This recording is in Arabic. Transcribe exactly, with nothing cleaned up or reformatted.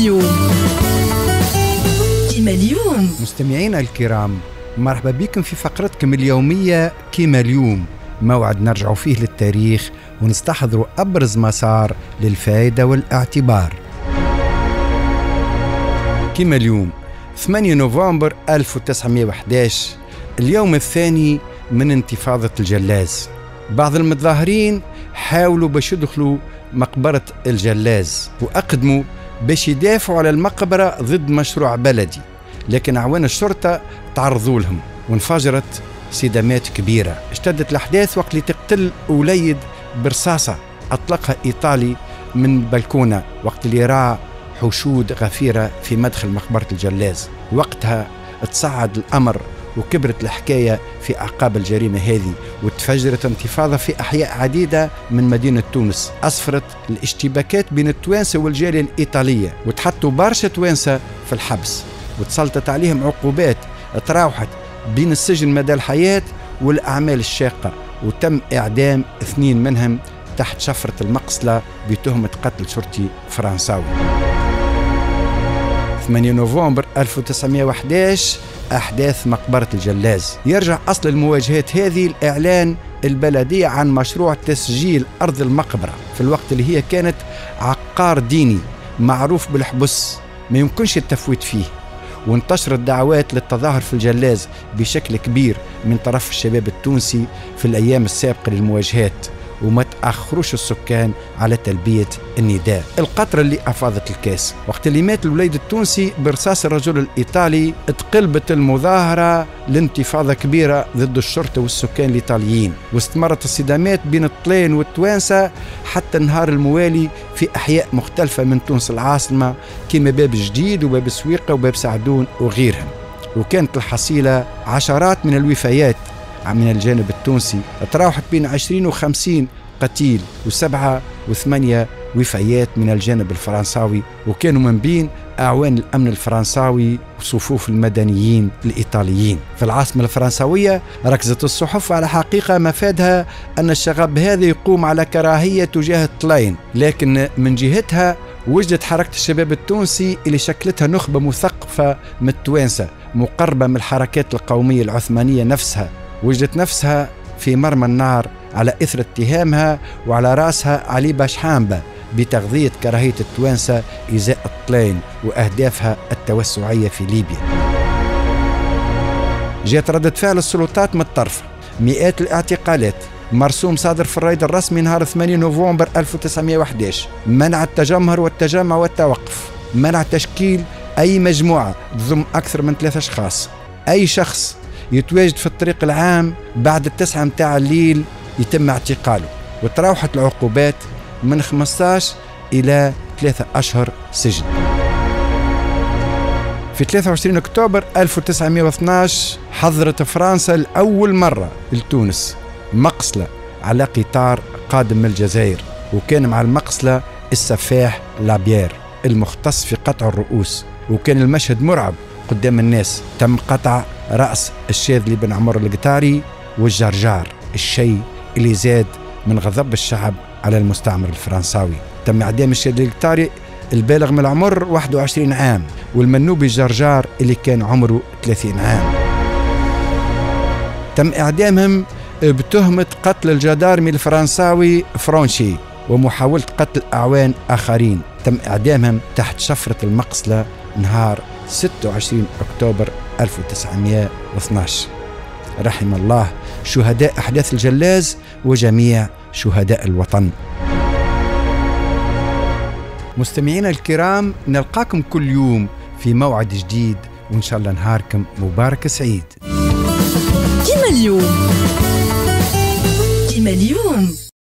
اليوم. كيما اليوم مستمعينا الكرام، مرحبا بكم في فقرتكم اليومية كيما اليوم، موعد نرجع فيه للتاريخ ونستحضر أبرز مسار للفائدة والاعتبار. كيما اليوم ثمانية نوفمبر ألف وتسعمائة وأحد عشر، اليوم الثاني من انتفاضة الجلاز. بعض المتظاهرين حاولوا باش يدخلوا مقبرة الجلاز وأقدموا باش يدافعوا على المقبرة ضد مشروع بلدي، لكن أعوان الشرطة تعرضوا لهم وانفجرت صدمات كبيرة. اشتدت الأحداث وقت اللي تقتل وليد برصاصة أطلقها إيطالي من بلكونة وقت اللي رأى حشود غفيرة في مدخل مقبرة الجلاز. وقتها تصعد الأمر وكبرت الحكاية في أعقاب الجريمة هذه، وتفجرت انتفاضة في أحياء عديدة من مدينة تونس، أسفرت الاشتباكات بين التوانسة والجالية الإيطالية، وتحطوا برشا توانسة في الحبس وتسلطت عليهم عقوبات تراوحت بين السجن مدى الحياة والأعمال الشاقة، وتم إعدام اثنين منهم تحت شفرة المقصلة بتهمة قتل شرطي فرنساوي. ثمانية نوفمبر ألف وتسعمائة وأحد عشر، أحداث مقبرة الجلاز. يرجع أصل المواجهات هذه الإعلان البلدية عن مشروع تسجيل أرض المقبرة في الوقت اللي هي كانت عقار ديني معروف بالحبس ما يمكنش التفويت فيه، وانتشرت دعوات للتظاهر في الجلاز بشكل كبير من طرف الشباب التونسي في الأيام السابقة للمواجهات، وما تأخروش السكان على تلبية النداء. القطرة اللي أفاضت الكاس وقت اللي مات الوليد التونسي برصاص الرجل الإيطالي، اتقلبت المظاهرة لانتفاضة كبيرة ضد الشرطة والسكان الإيطاليين، واستمرت الصدامات بين الطلين والتوانسة حتى النهار الموالي في أحياء مختلفة من تونس العاصمة كما باب جديد وباب سويقة وباب سعدون وغيرهم. وكانت الحصيلة عشرات من الوفيات من الجانب التونسي، تراوحت بين عشرين وخمسين قتيل وسبعة وثمانية وفيات من الجانب الفرنساوي، وكانوا من بين أعوان الأمن الفرنساوي وصفوف المدنيين الإيطاليين. في العاصمة الفرنسوية ركزت الصحف على حقيقة مفادها أن الشغب هذا يقوم على كراهية تجاه الطلين، لكن من جهتها وجدت حركة الشباب التونسي اللي شكلتها نخبة مثقفة من التوانسة مقربة من الحركات القومية العثمانية نفسها، وجدت نفسها في مرمى النار على إثر اتهامها وعلى رأسها علي باشحامبة بتغذية كراهية التوانسة إزاء الطلين وأهدافها التوسعية في ليبيا. جاءت ردة فعل السلطات من الطرف، مئات الاعتقالات، مرسوم صادر في الرائد الرسمي نهار ثمانية نوفمبر ألف وتسعمائة وأحد عشر، منع التجمهر والتجمع والتوقف، منع تشكيل أي مجموعة تضم أكثر من ثلاثة أشخاص، أي شخص يتواجد في الطريق العام بعد التسعة متاع الليل يتم اعتقاله، وتراوحت العقوبات من خمسة عشر إلى ثلاثة أشهر سجن. في ثلاثة وعشرين أكتوبر ألف وتسعمائة واثني عشر حضرت فرنسا لأول مرة لتونس مقصلة على قطار قادم من الجزائر، وكان مع المقصلة السفاح لابيير المختص في قطع الرؤوس، وكان المشهد مرعب قدام الناس. تم قطع رأس الشاذلي بن عمر القطاري والجرجار، الشيء اللي زاد من غضب الشعب على المستعمر الفرنساوي. تم إعدام الشاذلي القطاري البالغ من العمر واحد وعشرين عام، والمنوبي الجرجار اللي كان عمره ثلاثين عام. تم إعدامهم بتهمة قتل الجدارمي الفرنساوي فرانشي ومحاولة قتل أعوان آخرين. تم إعدامهم تحت شفرة المقصلة نهار ستة وعشرين أكتوبر ألف وتسعمائة واثني عشر. رحم الله شهداء أحداث الجلاز وجميع شهداء الوطن. مستمعينا الكرام، نلقاكم كل يوم في موعد جديد، وإن شاء الله نهاركم مبارك سعيد. كيما اليوم. كيما اليوم.